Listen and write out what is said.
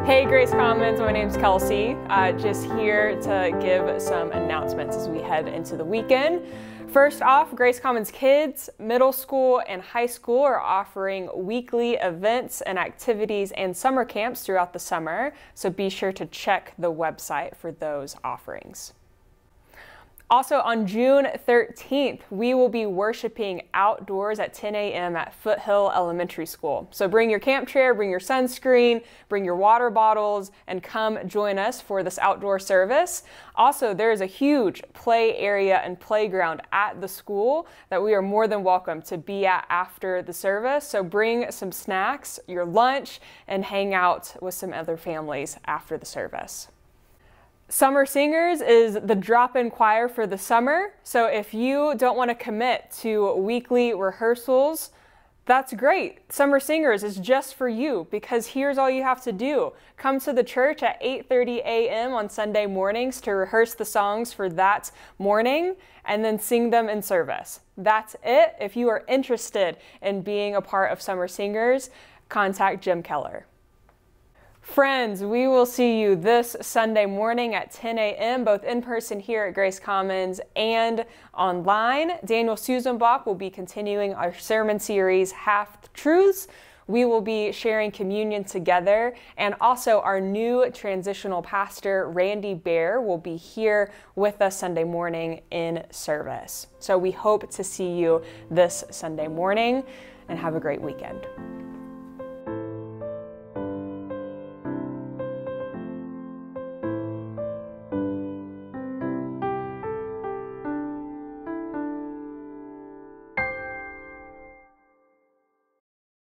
Hey Grace Commons, my name's Kelsey. Just here to give some announcements as we head into the weekend. First off, Grace Commons kids, middle school and high school are offering weekly events and activities and summer camps throughout the summer, so be sure to check the website for those offerings. Also on June 13th, we will be worshiping outdoors at 10 a.m. at Foothill Elementary School. So bring your camp chair, bring your sunscreen, bring your water bottles, and come join us for this outdoor service. Also, there is a huge play area and playground at the school that we are more than welcome to be at after the service. So bring some snacks, your lunch, and hang out with some other families after the service. Summer Singers is the drop-in choir for the summer, so if you don't want to commit to weekly rehearsals, that's great. Summer Singers is just for you, because here's all you have to do. Come to the church at 8:30 a.m. on Sunday mornings to rehearse the songs for that morning and then sing them in service. That's it. If you are interested in being a part of Summer Singers, contact Jim Keller. Friends, we will see you this Sunday morning at 10 a.m., both in person here at Grace Commons and online. Daniel Susanbach will be continuing our sermon series, Half Truths. We will be sharing communion together, and also our new transitional pastor, Randy Bear, will be here with us Sunday morning in service. So we hope to see you this Sunday morning, and have a great weekend.